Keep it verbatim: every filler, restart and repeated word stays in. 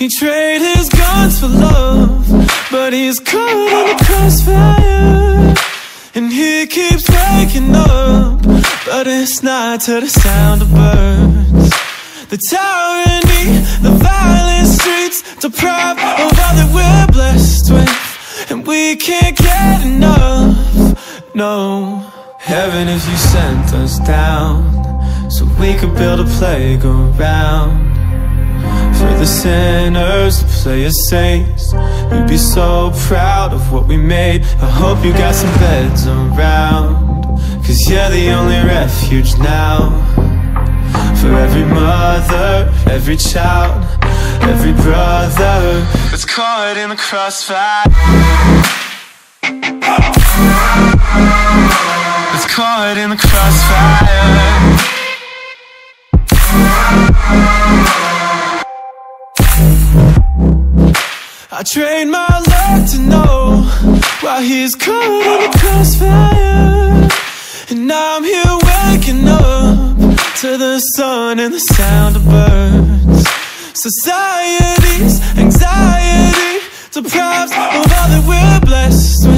He traded his guns for love, but he's caught in the crossfire. And he keeps waking up, but it's not to the sound of birds. The tyranny, the violent streets, deprived of all that we're blessed with, and we can't get enough, no. Heaven, if you sent us down, so we could build a playground for the sinners to play as saints. We'd be so proud of what we made. I hope you got some beds around, cause you're the only refuge now. For every mother, every child, every brother that's caught in the crossfire, that's caught in the crossfire. I trained my luck to know why he's caught in the crossfire. And now I'm here waking up to the sun and the sound of birds. Society's anxiety deprives of all that we're blessed with.